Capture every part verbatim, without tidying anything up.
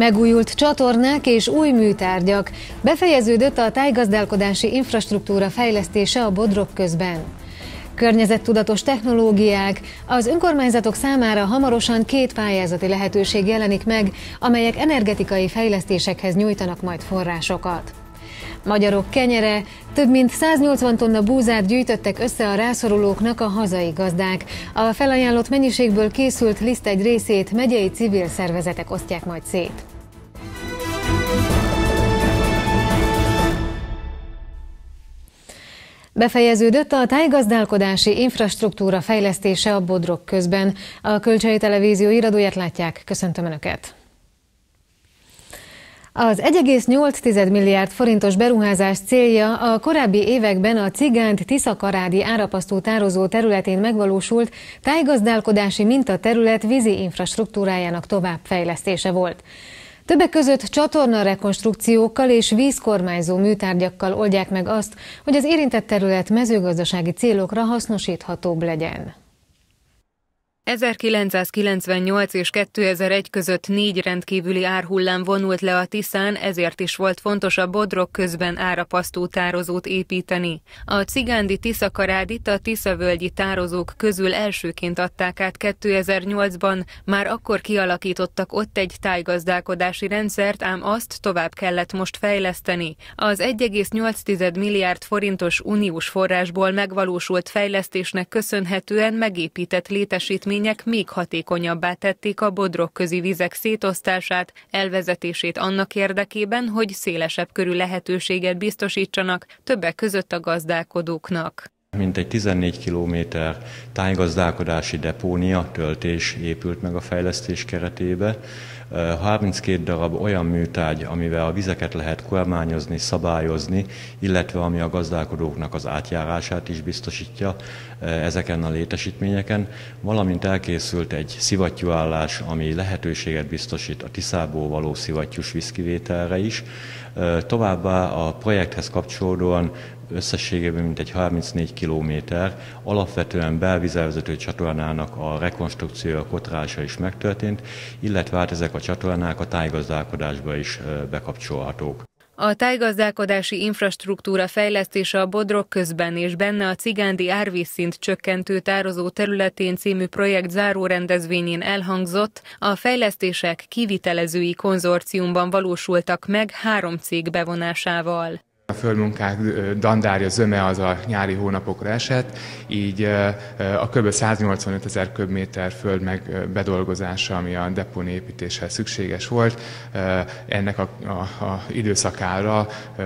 Megújult csatornák és új műtárgyak. Befejeződött a tájgazdálkodási infrastruktúra fejlesztése a Bodrog közben. Környezettudatos technológiák. Az önkormányzatok számára hamarosan két pályázati lehetőség jelenik meg, amelyek energetikai fejlesztésekhez nyújtanak majd forrásokat. Magyarok kenyere. Több mint száznyolcvan tonna búzát gyűjtöttek össze a rászorulóknak a hazai gazdák. A felajánlott mennyiségből készült liszt egy részét megyei civil szervezetek osztják majd szét. Befejeződött a tájgazdálkodási infrastruktúra fejlesztése a Bodrog közben. A Kölcsei Televízió iradóját látják, köszöntöm Önöket! Az egy egész nyolc milliárd forintos beruházás célja a korábbi években a Cigánd-Tiszakarádi árapasztó tározó területén megvalósult tájgazdálkodási mintaterület vízi infrastruktúrájának továbbfejlesztése volt. Többek között csatorna rekonstrukciókkal és vízkormányzó műtárgyakkal oldják meg azt, hogy az érintett terület mezőgazdasági célokra hasznosíthatóbb legyen. ezerkilencszázkilencvennyolc és kétezer-egy között négy rendkívüli árhullám vonult le a Tiszán, ezért is volt fontos a Bodrog közben árapasztó tározót építeni. A cigándi Tiszakarádit a tiszavölgyi tározók közül elsőként adták át kétezer-nyolcban, már akkor kialakítottak ott egy tájgazdálkodási rendszert, ám azt tovább kellett most fejleszteni. Az egy egész nyolc milliárd forintos uniós forrásból megvalósult fejlesztésnek köszönhetően megépített létesítmény még hatékonyabbá tették a bodrogközi vizek szétosztását, elvezetését annak érdekében, hogy szélesebb körű lehetőséget biztosítsanak, többek között a gazdálkodóknak. Mintegy tizennégy kilométer tájgazdálkodási depónia, töltés épült meg a fejlesztés keretébe. harminckét darab olyan műtárgy, amivel a vizeket lehet kormányozni, szabályozni, illetve ami a gazdálkodóknak az átjárását is biztosítja ezeken a létesítményeken, valamint elkészült egy szivattyúállás, ami lehetőséget biztosít a Tiszából való szivattyús vízkivételre is. Továbbá a projekthez kapcsolódóan összességében mintegy harmincnégy kilométer, alapvetően belvízvezető csatornának a rekonstrukciója, a kotrása is megtörtént, illetve hát ezek a csatornák a tájgazdálkodásba is bekapcsolhatók. A tájgazdálkodási infrastruktúra fejlesztése a Bodrog közben és benne a cigándi árvízszint csökkentő tározó területén című projekt zárórendezvényén elhangzott, a fejlesztések kivitelezői konzorciumban valósultak meg három cég bevonásával. A földmunkák dandárja, zöme az a nyári hónapokra esett, így a kb. száznyolcvanöt ezer köbméter föld meg bedolgozása, ami a depóni építéshez szükséges volt, ennek a, a, a időszakára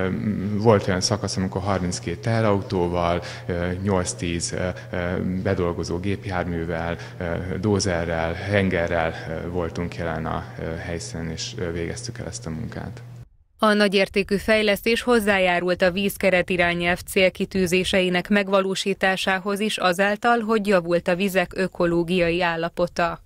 volt olyan szakasz, amikor harminckét teherautóval, nyolc-tíz bedolgozó gépjárművel, dózerrel, hengerrel voltunk jelen a helyszínen, és végeztük el ezt a munkát. A nagyértékű fejlesztés hozzájárult a vízkeret irányelv célkitűzéseinek megvalósításához is azáltal, hogy javult a vizek ökológiai állapota.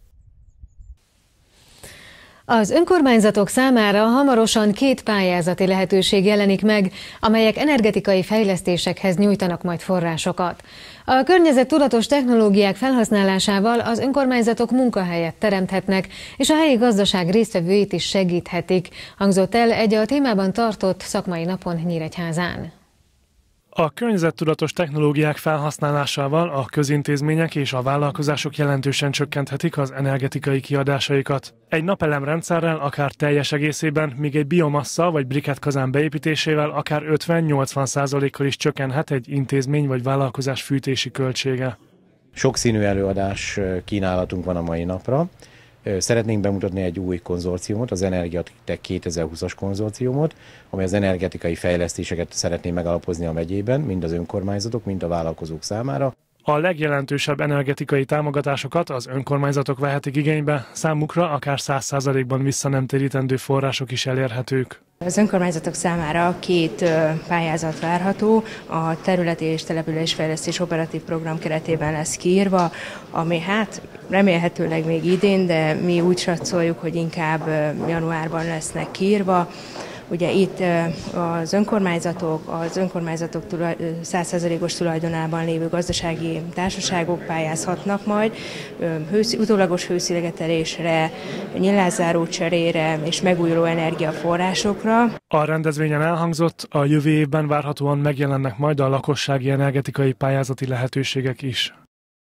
Az önkormányzatok számára hamarosan két pályázati lehetőség jelenik meg, amelyek energetikai fejlesztésekhez nyújtanak majd forrásokat. A környezettudatos technológiák felhasználásával az önkormányzatok munkahelyet teremthetnek, és a helyi gazdaság résztvevőit is segíthetik, hangzott el egy a témában tartott szakmai napon Nyíregyházán. A környezettudatos technológiák felhasználásával a közintézmények és a vállalkozások jelentősen csökkenthetik az energetikai kiadásaikat. Egy napelemrendszerrel akár teljes egészében, míg egy biomassa vagy briketkazán beépítésével akár ötven-nyolcvan százalékkal is csökkenhet egy intézmény vagy vállalkozás fűtési költsége. Sokszínű előadás kínálatunk van a mai napra. Szeretnénk bemutatni egy új konzorciumot, az Energiatech kétezer-húszas konzorciumot, amely az energetikai fejlesztéseket szeretné megalapozni a megyében, mind az önkormányzatok, mind a vállalkozók számára. A legjelentősebb energetikai támogatásokat az önkormányzatok vehetik igénybe, számukra akár száz százalékban visszanemtérítendő források is elérhetők. Az önkormányzatok számára két pályázat várható, a területi és településfejlesztés operatív program keretében lesz kiírva, ami hát remélhetőleg még idén, de mi úgy satszoljuk, hogy inkább januárban lesznek kiírva. Ugye itt az önkormányzatok, az önkormányzatok száz százalékos tulajdonában lévő gazdasági társaságok pályázhatnak majd hősz, utólagos hőszigetelésre, nyílászáró cserére és megújuló energiaforrásokra. A rendezvényen elhangzott, a jövő évben várhatóan megjelennek majd a lakossági energetikai pályázati lehetőségek is.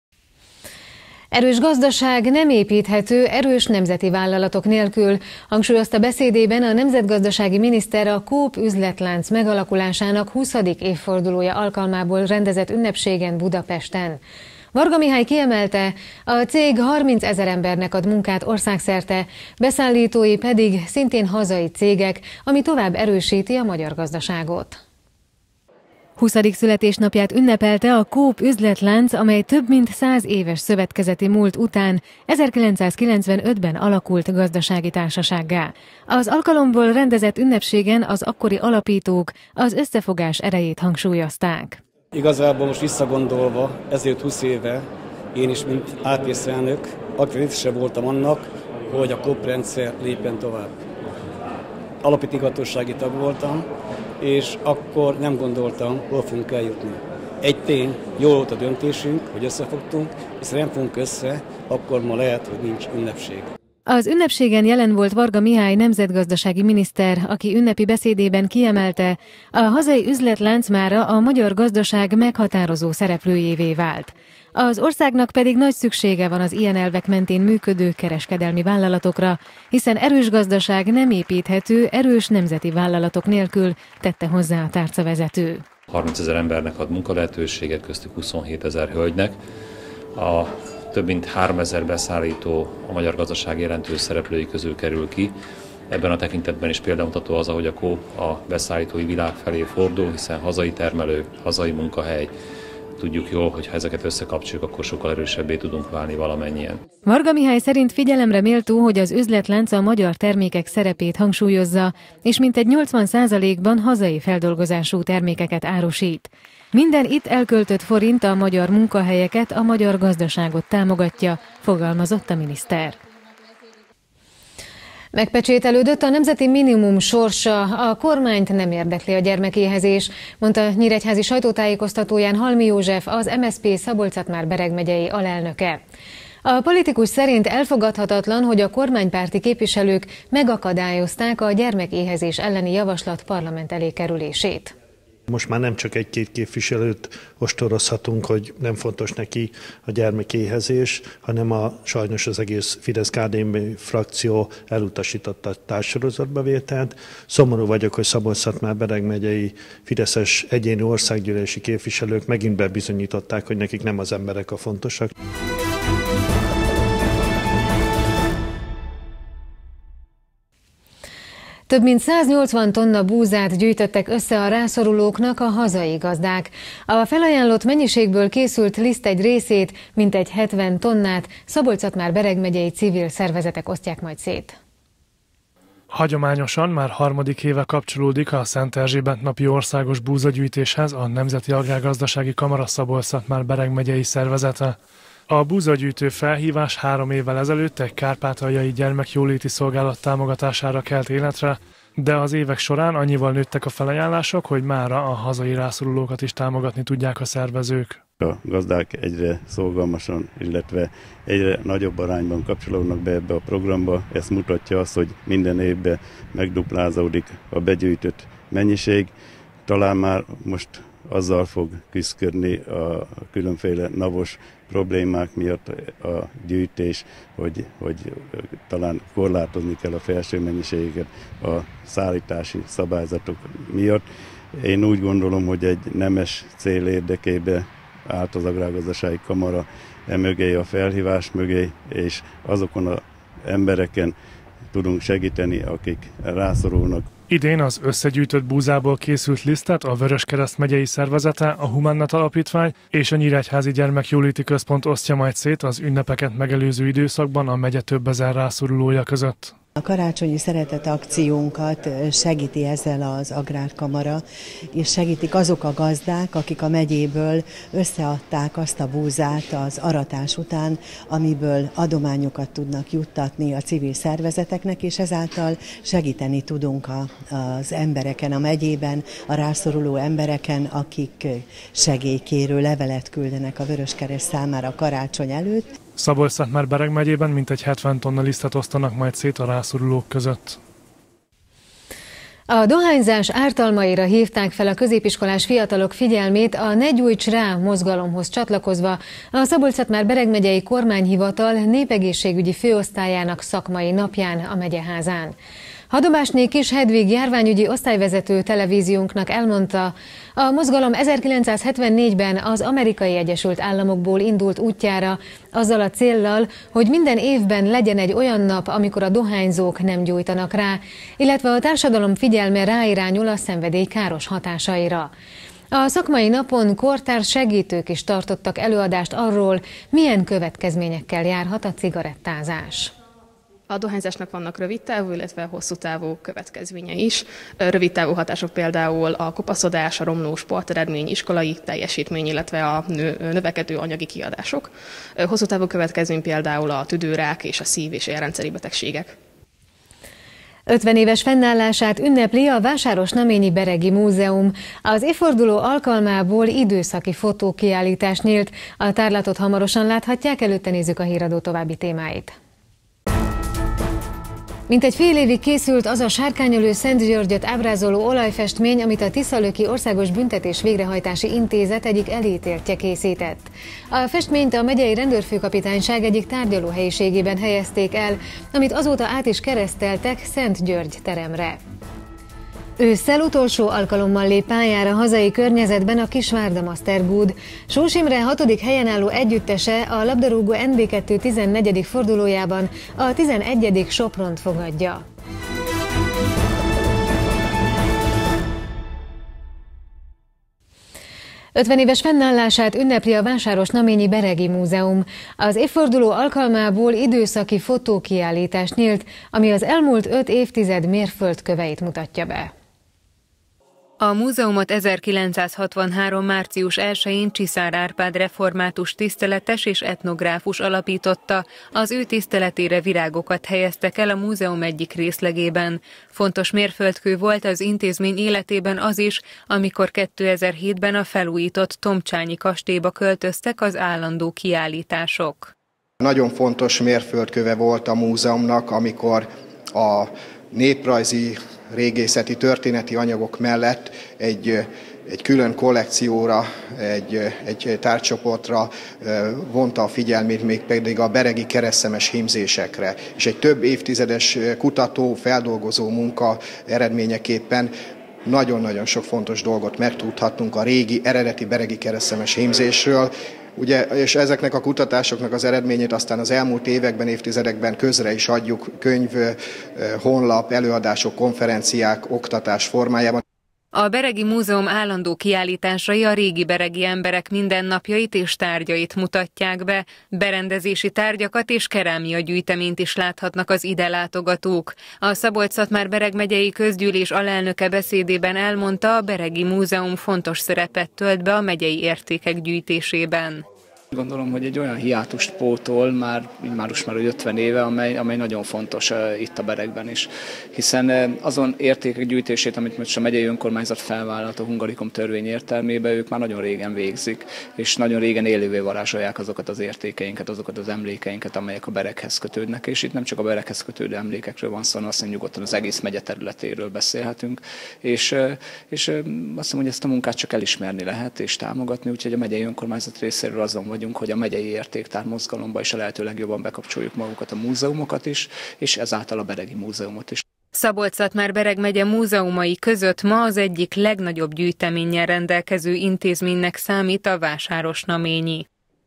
Erős gazdaság nem építhető erős nemzeti vállalatok nélkül, hangsúlyozta beszédében a nemzetgazdasági miniszter a Coop üzletlánc megalakulásának huszadik évfordulója alkalmából rendezett ünnepségen Budapesten. Varga Mihály kiemelte, a cég harmincezer embernek ad munkát országszerte, beszállítói pedig szintén hazai cégek, ami tovább erősíti a magyar gazdaságot. huszadik születésnapját ünnepelte a Coop üzletlánc, amely több mint száz éves szövetkezeti múlt után ezerkilencszázkilencvenötben alakult gazdasági társasággá. Az alkalomból rendezett ünnepségen az akkori alapítók az összefogás erejét hangsúlyozták. Igazából most visszagondolva, ezért húsz éve én is, mint á té es elnök, aktív voltam annak, hogy a Coop rendszer lépjen tovább. Alapító tag voltam, és akkor nem gondoltam, hol fogunk eljutni. Egy tény, jó volt a döntésünk, hogy összefogtunk, és ha nem fogunk össze, akkor ma lehet, hogy nincs ünnepség. Az ünnepségen jelen volt Varga Mihály nemzetgazdasági miniszter, aki ünnepi beszédében kiemelte, a hazai üzletlánc mára a magyar gazdaság meghatározó szereplőjévé vált. Az országnak pedig nagy szüksége van az ilyen elvek mentén működő kereskedelmi vállalatokra, hiszen erős gazdaság nem építhető erős nemzeti vállalatok nélkül, tette hozzá a tárcavezető. harmincezer embernek ad munkalehetőséget, köztük huszonhétezer hölgynek. A több mint háromezer beszállító a magyar gazdaság jelentős szereplői közül kerül ki. Ebben a tekintetben is példamutató az, ahogy a Coop a beszállítói világ felé fordul, hiszen hazai termelő, hazai munkahely. Tudjuk jól, hogy ha ezeket összekapcsoljuk, akkor sokkal erősebbé tudunk válni valamennyien. Varga Mihály szerint figyelemre méltó, hogy az üzletlánc a magyar termékek szerepét hangsúlyozza, és mintegy nyolcvan százalékban hazai feldolgozású termékeket árusít. Minden itt elköltött forint a magyar munkahelyeket, a magyar gazdaságot támogatja, fogalmazott a miniszter. Megpecsételődött a nemzeti minimum sorsa, a kormányt nem érdekli a gyermekéhezés, mondta nyíregyházi sajtótájékoztatóján Halmi József, az em es zé pé Szabolcs-Szatmár-Bereg megyei alelnöke. A politikus szerint elfogadhatatlan, hogy a kormánypárti képviselők megakadályozták a gyermekéhezés elleni javaslat parlament elé kerülését. Most már nem csak egy-két képviselőt ostorozhatunk, hogy nem fontos neki a gyermekéhezés, hanem a, sajnos az egész Fidesz-ká dé en pé frakció elutasította a társsorozatba vételt. Szomorú vagyok, hogy Szabolcs-Szatmár-Bereg megyei fideszes egyéni országgyűlési képviselők megint bebizonyították, hogy nekik nem az emberek a fontosak. Több mint száznyolcvan tonna búzát gyűjtöttek össze a rászorulóknak a hazai gazdák. A felajánlott mennyiségből készült liszt egy részét, mintegy hetven tonnát Szabolcs-Szatmár-Bereg megyei civil szervezetek osztják majd szét. Hagyományosan már harmadik éve kapcsolódik a Szent Erzsébet napi országos búzagyűjtéshez a Nemzeti Agrárgazdasági Kamara Szabolcs-Szatmár-Bereg megyei szervezete. A búzagyűjtő felhívás három évvel ezelőtt egy kárpátaljai gyermekjóléti szolgálat támogatására kelt életre, de az évek során annyival nőttek a felajánlások, hogy mára a hazai rászorulókat is támogatni tudják a szervezők. A gazdák egyre szorgalmasan, illetve egyre nagyobb arányban kapcsolódnak be ebbe a programba. Ez mutatja azt, hogy minden évben megduplázódik a begyűjtött mennyiség. Talán már most azzal fog küszködni a különféle navos problémák miatt a gyűjtés, hogy, hogy talán korlátozni kell a felső mennyiséget a szállítási szabályzatok miatt. Én úgy gondolom, hogy egy nemes cél érdekében állt az Agrárgazdasági Kamara emögé, a felhívás mögé, és azokon az embereken tudunk segíteni, akik rászorulnak. Idén az összegyűjtött búzából készült lisztet a Vöröskereszt megyei szervezete, a Humannat Alapítvány és a Nyíregyházi Gyermekjóléti Központ osztja majd szét az ünnepeket megelőző időszakban a megye több ezer rászorulója között. A karácsonyi szeretet akciónkat segíti ezzel az Agrárkamara, és segítik azok a gazdák, akik a megyéből összeadták azt a búzát az aratás után, amiből adományokat tudnak juttatni a civil szervezeteknek, és ezáltal segíteni tudunk a, az embereken a megyében, a rászoruló embereken, akik segélykérő levelet küldenek a Vöröskereszt számára karácsony előtt. Szabolcs-Szatmár-Bereg megyében mintegy hetven tonna lisztet osztanak majd szét a rászorulók között. A dohányzás ártalmaira hívták fel a középiskolás fiatalok figyelmét a Ne gyújts rá mozgalomhoz csatlakozva a Szabolcs-Szatmár-Bereg megyei kormányhivatal népegészségügyi főosztályának szakmai napján a megyeházán. Hadobásné Kis Hedvig járványügyi osztályvezető televíziónknak elmondta, a mozgalom ezerkilencszázhetvennégyben az Amerikai Egyesült Államokból indult útjára, azzal a céllal, hogy minden évben legyen egy olyan nap, amikor a dohányzók nem gyújtanak rá, illetve a társadalom figyelme ráirányul a szenvedély káros hatásaira. A szakmai napon kortárs segítők is tartottak előadást arról, milyen következményekkel járhat a cigarettázás. A dohányzásnak vannak rövidtávú, illetve hosszú távú következményei is. Rövidtávú hatások például a kopaszodás, a romló sporteredmény, iskolai teljesítmény, illetve a növekedő anyagi kiadások. Hosszú távú következmény például a tüdőrák és a szív- és érrendszeri betegségek. ötven éves fennállását ünnepli a Vásárosnaményi Beregi Múzeum. Az évforduló alkalmából időszaki fotókiállítás nyílt. A tárlatot hamarosan láthatják, előtte nézzük a híradó további témáit. Mintegy fél évig készült az a sárkányölő Szent Györgyöt ábrázoló olajfestmény, amit a Tiszalöki Országos Büntetés Végrehajtási Intézet egyik elítéltje készített. A festményt a megyei rendőrfőkapitányság egyik tárgyalóhelyiségében helyezték el, amit azóta át is kereszteltek Szent György teremre. Ősszel utolsó alkalommal lép pályára hazai környezetben a Kisvárda Mastergood. Sós Imre hatodik helyen álló együttese a labdarúgó en bé kettő tizennegyedik fordulójában a tizenegyedik Sopront fogadja. ötven éves fennállását ünnepli a Vásárosnaményi Beregi Múzeum. Az évforduló alkalmából időszaki fotókiállítás nyílt, ami az elmúlt öt évtized mérföldköveit mutatja be. A múzeumot ezerkilencszázhatvanhárom. március elsején Csiszár Árpád református tiszteletes és etnográfus alapította. Az ő tiszteletére virágokat helyeztek el a múzeum egyik részlegében. Fontos mérföldkő volt az intézmény életében az is, amikor kétezer-hétben a felújított Tomcsányi kastélyba költöztek az állandó kiállítások. Nagyon fontos mérföldköve volt a múzeumnak, amikor a néprajzi, régészeti, történeti anyagok mellett egy, egy külön kollekcióra, egy, egy tárgycsoportra vonta a figyelmét, még pedig a beregi keresztszemes hímzésekre. És egy több évtizedes kutató, feldolgozó munka eredményeképpen nagyon-nagyon sok fontos dolgot megtudhattunk a régi, eredeti beregi keresztszemes hímzésről. Ugye, és ezeknek a kutatásoknak az eredményét aztán az elmúlt években, évtizedekben közre is adjuk könyv, honlap, előadások, konferenciák, oktatás formájában. A Beregi Múzeum állandó kiállításai a régi beregi emberek mindennapjait és tárgyait mutatják be. Berendezési tárgyakat és kerámia gyűjteményt is láthatnak az ide látogatók. A Szabolcs-Szatmár-Bereg megyei közgyűlés alelnöke beszédében elmondta, a Beregi Múzeum fontos szerepet tölt be a megyei értékek gyűjtésében. Gondolom, hogy egy olyan hiátust pótol már, már most már ötven éve, amely, amely nagyon fontos uh, itt a Beregben is. Hiszen uh, azon értékek gyűjtését, amit most a megyei önkormányzat felvállalt a Hungarikum törvény értelmében, ők már nagyon régen végzik, és nagyon régen élővé varázsolják azokat az értékeinket, azokat az emlékeinket, amelyek a Bereghez kötődnek. És itt nem csak a Bereghez kötődő emlékekről van szó, hanem azt mondjuk, nyugodtan az egész megye területéről beszélhetünk. És, uh, és uh, azt mondom, hogy ezt a munkát csak elismerni lehet és támogatni, úgyhogy a megyei önkormányzat részéről azon vagy, hogy a megyei értéktár mozgalomba is a lehető legjobban bekapcsoljuk magukat, a múzeumokat is, és ezáltal a Beregi Múzeumot is. Szabolcs-Szatmár-Bereg megye múzeumai között ma az egyik legnagyobb gyűjteménnyel rendelkező intézménynek számít a Vásárosnaményi.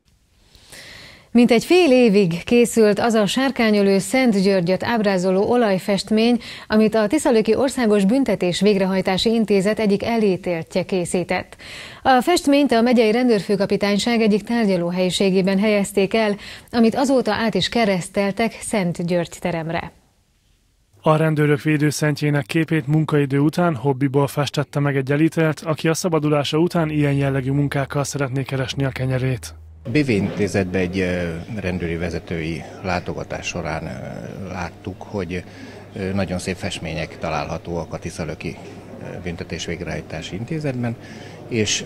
Mintegy fél évig készült az a sárkányölő Szent Györgyöt ábrázoló olajfestmény, amit a Tiszalöki Országos Büntetés Végrehajtási Intézet egyik elítéltje készített. A festményt a megyei rendőrfőkapitányság egyik tárgyalóhelyiségében helyezték el, amit azóta át is kereszteltek Szent György teremre. A rendőrök védőszentjének képét munkaidő után hobbiból festette meg egy elítélt, aki a szabadulása után ilyen jellegű munkákkal szeretné keresni a kenyerét. A bé vé intézetbe egy rendőri vezetői látogatás során láttuk, hogy nagyon szép festmények találhatóak a Tiszalöki Büntetés Végrehajtási Intézetben, és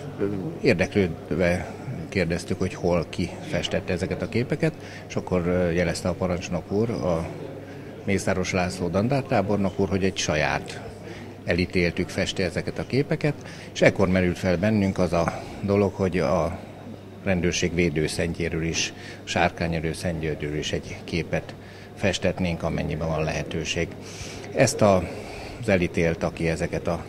érdeklődve kérdeztük, hogy hol ki festette ezeket a képeket, és akkor jelezte a parancsnok úr, a Mészáros László dandártábornok úr, hogy egy saját elítéltük festi ezeket a képeket, és ekkor merült fel bennünk az a dolog, hogy a rendőrség védőszentjéről is, Sárkányerő Szentgyörgyről is egy képet festetnénk, amennyiben van lehetőség. Ezt az elítélt, aki ezeket a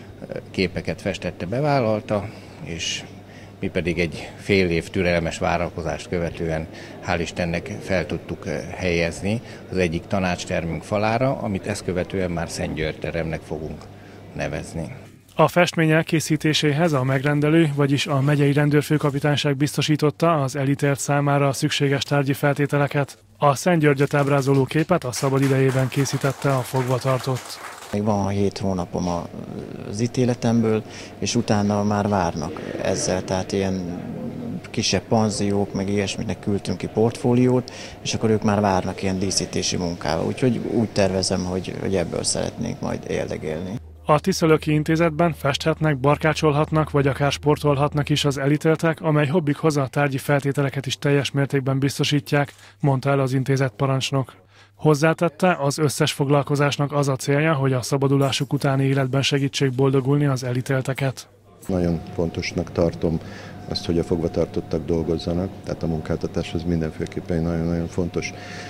képeket festette, bevállalta, és mi pedig egy fél év türelmes várakozást követően hál' Istennek fel tudtuk helyezni az egyik tanácstermünk falára, amit ezt követően már Szentgyörgy teremnek fogunk nevezni. A festmény elkészítéséhez a megrendelő, vagyis a megyei rendőrfőkapitányság biztosította az elítélt számára a szükséges tárgyi feltételeket. A Szentgyörgyöt ábrázoló képet a szabad idejében készítette a fogvatartott. Még van hét hónapom az ítéletemből, és utána már várnak ezzel, tehát ilyen kisebb panziók, meg ilyesminek küldtünk ki portfóliót, és akkor ők már várnak ilyen díszítési munkával. Úgyhogy úgy tervezem, hogy, hogy ebből szeretnénk majd érdegélni. A Tiszalöki Intézetben festhetnek, barkácsolhatnak, vagy akár sportolhatnak is az elítéltek, amely hobbikhoz a tárgyi feltételeket is teljes mértékben biztosítják, mondta el az intézet parancsnok. Hozzátette, az összes foglalkozásnak az a célja, hogy a szabadulásuk utáni életben segítsék boldogulni az elítélteket. Nagyon fontosnak tartom azt, hogy a fogvatartottak dolgozzanak, tehát a munkáltatás az mindenféleképpen egy nagyon-nagyon fontos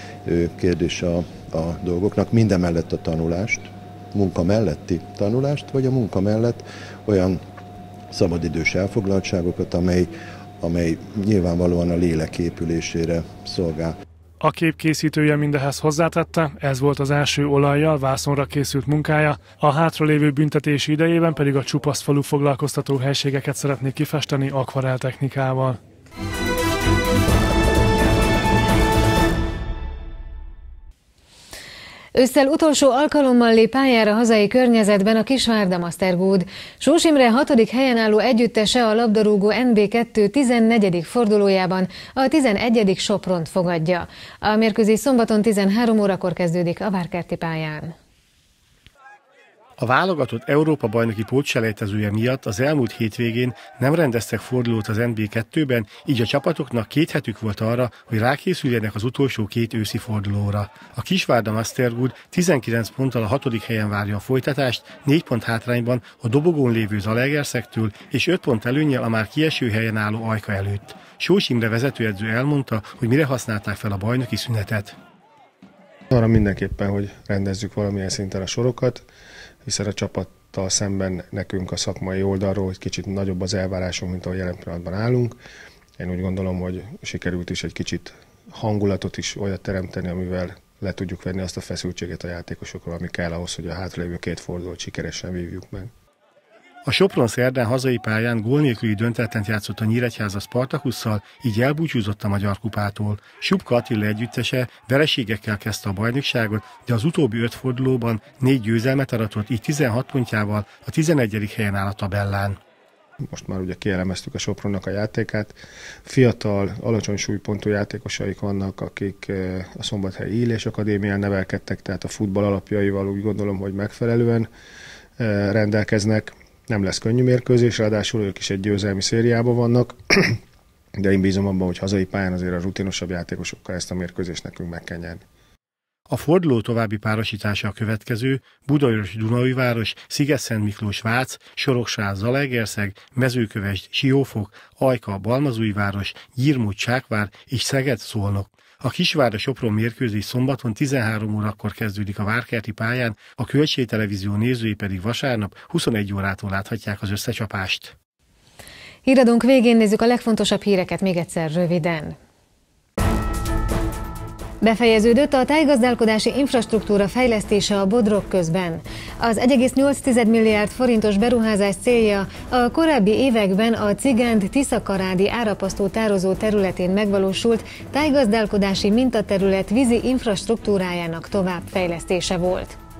kérdés a, a dolgoknak. Minden mellett a tanulást, munka melletti tanulást, vagy a munka mellett olyan szabadidős elfoglaltságokat, amely, amely nyilvánvalóan a lélek épülésére szolgál. A kép készítője mindehez hozzátette, ez volt az első olajjal, vászonra készült munkája, a hátralévő büntetési idejében pedig a Csupaszfalu foglalkoztató helységeket szeretné kifesteni akvarell technikával. Ősszel utolsó alkalommal lép pályára hazai környezetben a Kisvárda Mastergood. Sós Imre hatodik helyen álló együttese a labdarúgó en bé kettő tizennegyedik fordulójában a tizenegyedik Sopront fogadja. A mérkőzés szombaton tizenhárom órakor kezdődik a Várkerti pályán. A válogatott Európa-bajnoki pótselejtezője miatt az elmúlt hétvégén nem rendeztek fordulót az en bé kettőben, így a csapatoknak két hetük volt arra, hogy rákészüljenek az utolsó két őszi fordulóra. A Kisvárda Mastergood tizenkilenc ponttal a hatodik helyen várja a folytatást, négy pont hátrányban a dobogón lévő Zalaegerszektől és öt pont előnnyel a már kieső helyen álló Ajka előtt. Sós Imre vezetőedző elmondta, hogy mire használták fel a bajnoki szünetet. Arra mindenképpen, hogy rendezzük valamilyen szinten a sorokat, hiszen a csapattal szemben nekünk a szakmai oldalról egy kicsit nagyobb az elvárásunk, mint ahogy jelen pillanatban állunk. Én úgy gondolom, hogy sikerült is egy kicsit hangulatot is olyat teremteni, amivel le tudjuk venni azt a feszültséget a játékosokról, ami kell ahhoz, hogy a hátralévő két fordulót sikeresen vívjuk meg. A Sopron szerdán hazai pályán gól nélküli döntetlent játszott a Nyíregyháza Spartakusszal, így elbúcsúzott a Magyar Kupától. Subka Attila együttese vereségekkel kezdte a bajnokságot, de az utóbbi öt fordulóban négy győzelmet aratott, így tizenhat pontjával a tizenegyedik helyen áll a tabellán. Most már ugye kielemeztük a Sopronnak a játékát. Fiatal, alacsony súlypontú játékosaik vannak, akik a Szombathelyi Illés Akadémián nevelkedtek, tehát a futball alapjaival úgy gondolom, hogy megfelelően rendelkeznek. Nem lesz könnyű mérkőzés, ráadásul ők is egy győzelmi szériában vannak, de én bízom abban, hogy hazai pályán azért a rutinosabb játékosokkal ezt a mérkőzést nekünk meg kell nyerni. A forduló további párosítása a következő: Budaörs Dunaújváros, Sziget-Szent Miklós Vác, Soroksáz Zalaegerszeg, Mezőkövesd Siófok, Ajka Balmazújváros, Gyirmód Csákvár és Szeged Szolnok. A Kisvárda Sopron mérkőzés szombaton tizenhárom órakor kezdődik a Várkerti pályán, a Kölcsey Televízió nézői pedig vasárnap huszonegy órától láthatják az összecsapást. Híradónk végén nézzük a legfontosabb híreket még egyszer röviden. Befejeződött a tájgazdálkodási infrastruktúra fejlesztése a Bodrog közben. Az egy egész nyolc milliárd forintos beruházás célja a korábbi években a Cigánd-Tiszakarádi árapasztó tározó területén megvalósult tájgazdálkodási mintaterület vízi infrastruktúrájának továbbfejlesztése volt.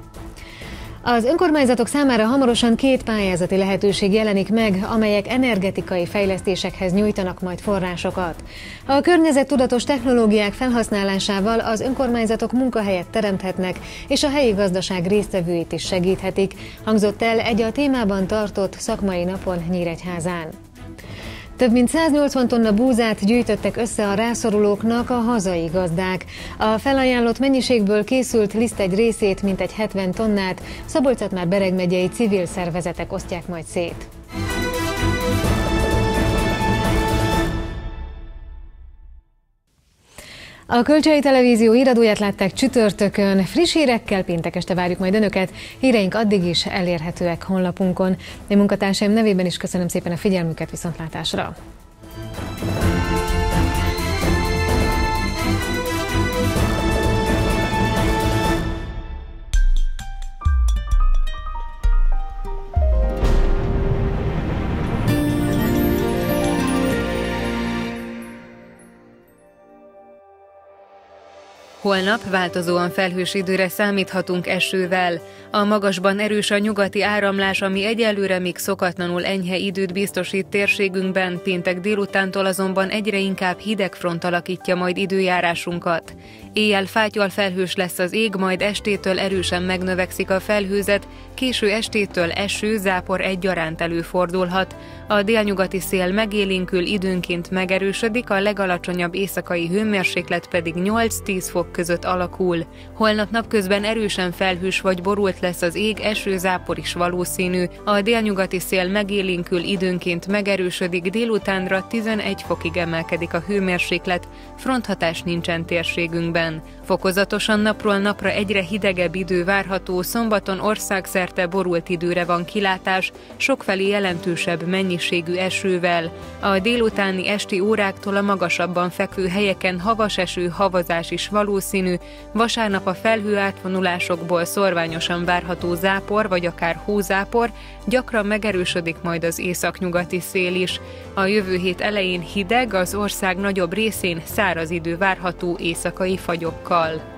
Az önkormányzatok számára hamarosan két pályázati lehetőség jelenik meg, amelyek energetikai fejlesztésekhez nyújtanak majd forrásokat. A környezettudatos technológiák felhasználásával az önkormányzatok munkahelyet teremthetnek, és a helyi gazdaság résztvevőit is segíthetik, hangzott el egy a témában tartott szakmai napon Nyíregyházán. Több mint száznyolcvan tonna búzát gyűjtöttek össze a rászorulóknak a hazai gazdák. A felajánlott mennyiségből készült liszt egy részét, mintegy hetven tonnát, Szabolcs-Szatmár-Bereg megyei civil szervezetek osztják majd szét. A Kölcsei Televízió híradóját látták csütörtökön, friss hírekkel péntek este várjuk majd Önöket, híreink addig is elérhetőek honlapunkon. A munkatársaim nevében is köszönöm szépen a figyelmüket, viszontlátásra! Holnap változóan felhős időre számíthatunk esővel. A magasban erős a nyugati áramlás, ami egyelőre még szokatlanul enyhe időt biztosít térségünkben, péntek délutántól azonban egyre inkább hideg front alakítja majd időjárásunkat. Éjjel fáttyol felhős lesz az ég, majd estétől erősen megnövekszik a felhőzet, késő estétől eső, zápor egyaránt előfordulhat. A délnyugati szél megélénkül, időnként megerősödik, a legalacsonyabb éjszakai hőmérséklet pedig nyolc-tíz fok között alakul. Holnap napközben erősen felhős vagy borult lesz az ég, eső, zápor is valószínű. A délnyugati szél megélénkül, időnként megerősödik, délutánra tizenegy fokig emelkedik a hőmérséklet, fronthatás nincsen térségünkben. Fokozatosan napról napra egyre hidegebb idő várható, szombaton országszerte borult időre van kilátás, sokfelé jelentősebb mennyiségű esővel. A délutáni esti óráktól a magasabban fekvő helyeken havas eső, havazás is valószínű, vasárnap a felhő átvonulásokból szorványosan várható zápor vagy akár hózápor, gyakran megerősödik majd az északnyugati szél is. A jövő hét elején hideg, az ország nagyobb részén száraz idő várható éjszakai fagyokkal.